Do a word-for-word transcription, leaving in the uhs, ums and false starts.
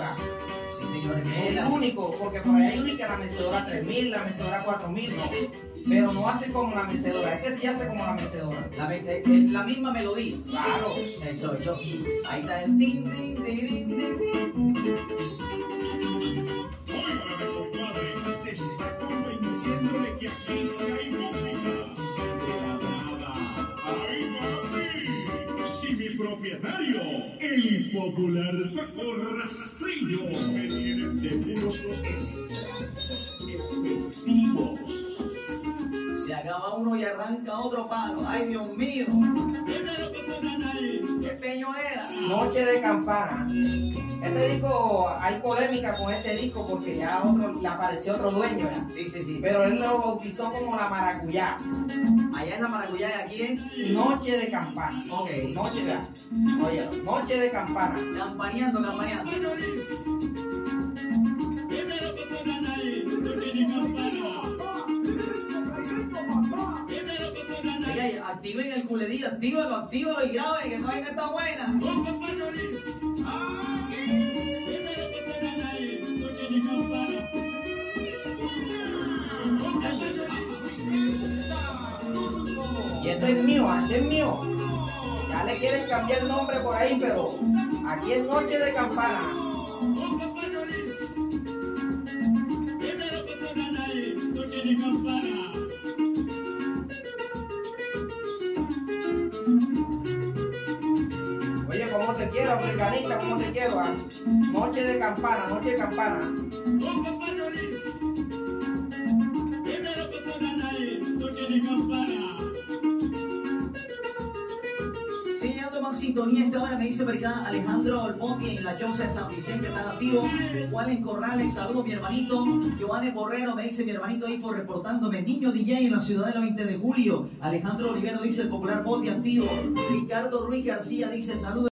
tocar. Sí, señores. Es el único, porque por ahí hay uno que la mecedora tres mil, la mecedora cuatro mil, no. Pero no hace como la mecedora. Este sí hace como la mecedora. La, me- eh, eh, la misma melodía. Claro. Eso, eso. Ahí está el tin, tin, tin, tin. Óigame, compadre, se está convenciendo de que aquí sí hay música. De la nada. ¡Ay, mami! Si mi propietario, el popular doctor Rastrillo, me tiene de puros los extractos efectivos. Se acaba uno y arranca otro palo. ¡Ay, Dios mío! ¡Qué peñonera! Noche de campana. Este disco, hay polémica con este disco porque ya otro, le apareció otro dueño ya. Sí, sí, sí. Pero él lo bautizó como la maracuyá. Allá en la maracuyá y aquí es. Noche de campana. Ok. Noche de, oye, noche de campana. Campaneando, campaneando. Oye, activen el culedí, actívalo, actívalo y graben que esa vaina está buena. Y esto es mío, este es mío. Ya le quieren cambiar el nombre por ahí, pero aquí es Noche de Campana. Oye, ¿cómo te quiero, africanista? ¿Cómo te quiero? Ah? Noche de campana, noche de campana. Siguiendo más sintonía, esta hora me dice por acá Alejandro Olmotti en la Johnson de San Vicente, están activos. Juan en Corrales, saludos mi hermanito. Giovanni Borrero me dice mi hermanito Ifo reportándome. Niño D J en la Ciudadela veinte de julio. Alejandro Olivero dice el popular Botti activo. Ricardo Ruiz García dice saludos.